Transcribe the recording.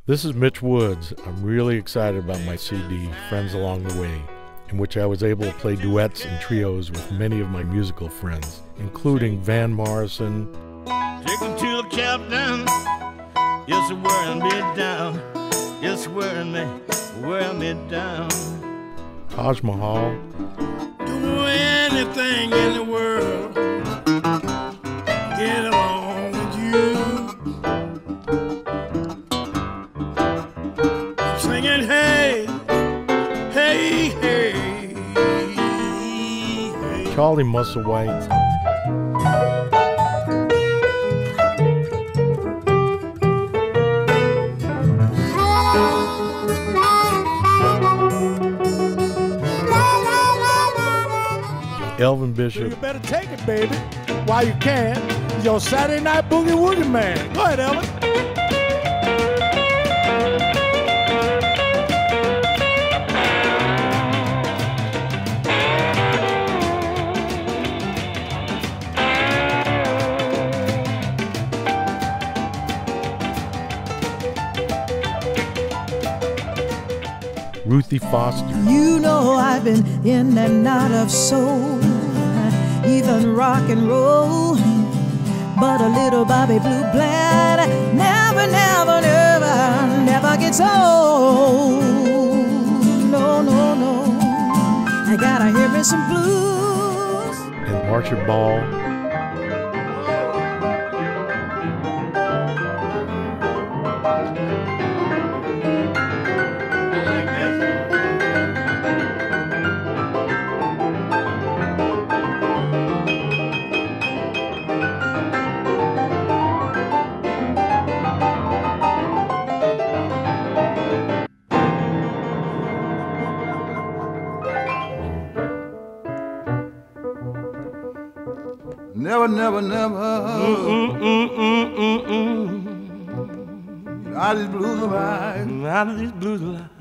This is Mitch Woods. I'm really excited about my CD, Friends Along the Way, in which I was able to play duets and trios with many of my musical friends, including Van Morrison. Take me to the captain, it's wearing me down, it's wearing me down. Taj Mahal. Do anything in the world, get along with you. I'm singing, hey, hey, hey, hey. Charlie Musselwhite. Elvin Bishop. You better take it, baby, while you can. It's your Saturday night boogie woogie man. Go ahead, Elvin. Ruthie Foster. You know I've been in and out of soul, even rock and roll, but a little Bobby Blue Bland never gets old. No, no, no, I gotta hear me some blues. And Marcia Ball. Never, out of these blues alive. Out of these blues alive.